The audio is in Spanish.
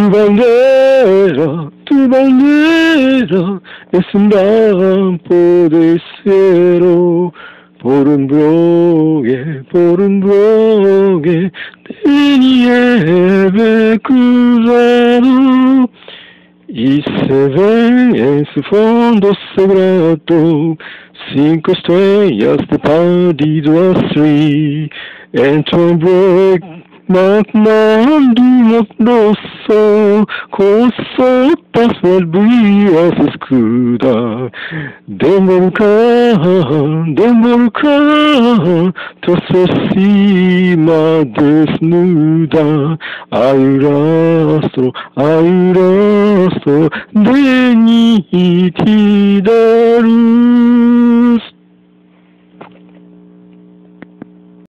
tu bandera es un campo de cielo, por un bloque de nieve cruzado, y se ven en su fondo sagrado 5 estrellas de partido así. Entre un break magnoso, con sopas el brillo se escuda de volcán, toda cima desnuda. Hay rastro de nitidez.